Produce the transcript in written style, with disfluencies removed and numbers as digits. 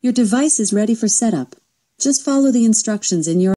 Your device is ready for setup. Just follow the instructions in your